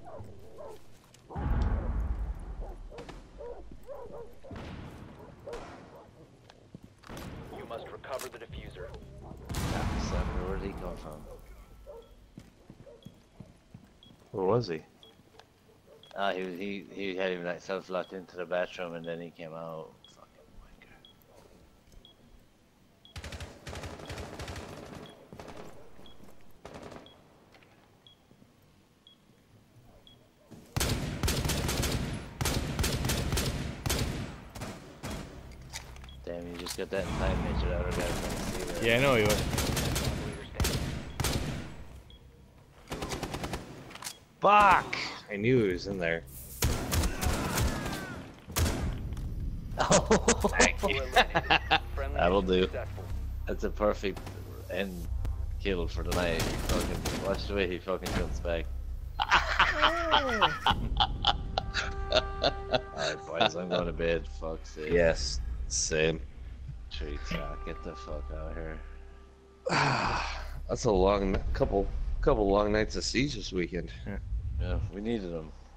You must recover the diffuser. Where did he come from? Where was he? He had him like self-locked into the bathroom and then he came out. Fucking wanker. Damn, you just got that in time, Mitch. That other guy's gonna see that. Yeah, I know he was. Fuck! I knew he was in there. Oh, that'll do. Successful. That's a perfect end kill for the night. Fucking watch the way he fucking jumps back. Alright boys, I'm going to bed. Fuck's sake. Yes, same. Treats, get the fuck out of here. That's a long couple long nights of siege this weekend. Yeah, we needed them.